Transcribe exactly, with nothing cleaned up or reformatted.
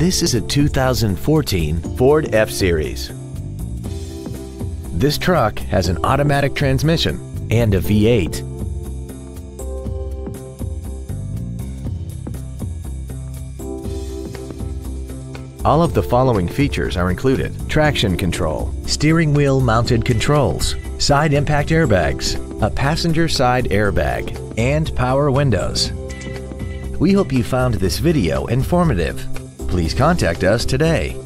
This is a two thousand fourteen Ford F-Series. This truck has an automatic transmission and a V eight. All of the following features are included: traction control, steering wheel mounted controls, side impact airbags, a passenger side airbag, and power windows. We hope you found this video informative. Please contact us today.